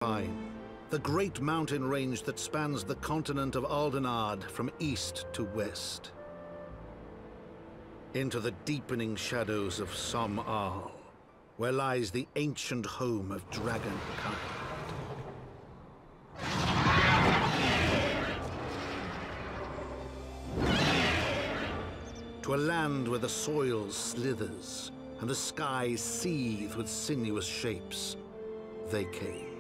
define. The great mountain range that spans the continent of Aldenard from east to west. Into the deepening shadows of Som-Al, where lies the ancient home of dragonkind. To a land where the soil slithers and the skies seethe with sinuous shapes, they came.